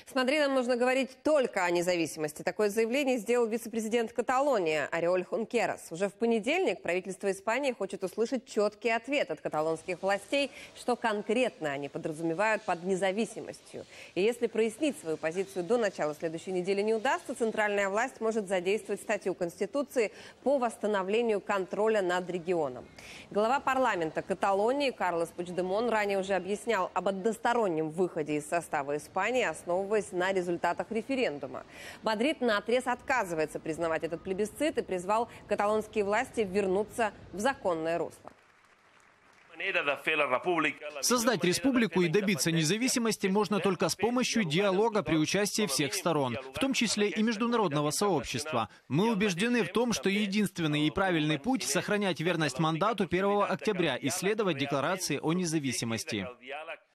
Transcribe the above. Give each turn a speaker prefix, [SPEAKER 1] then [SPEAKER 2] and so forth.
[SPEAKER 1] С Мадридом нужно говорить только о независимости. Такое заявление сделал вице-президент Каталонии Ориоль Хункерас. Уже в понедельник правительство Испании хочет услышать четкий ответ от каталонских властей, что конкретно они подразумевают под независимостью. И если прояснить свою позицию до начала следующей недели не удастся, центральная власть может задействовать статью Конституции по восстановлению контроля над регионом. Глава парламента Каталонии Карлес Пучдемон ранее уже объяснял об одностороннем выходе из состава Испании, основываясь на результатах референдума. Мадрид наотрез отказывается признавать этот плебисцит и призвал каталонские власти вернуться в законное русло.
[SPEAKER 2] Создать республику и добиться независимости можно только с помощью диалога при участии всех сторон, в том числе и международного сообщества. Мы убеждены в том, что единственный и правильный путь – сохранять верность мандату 1 октября и следовать декларации о независимости.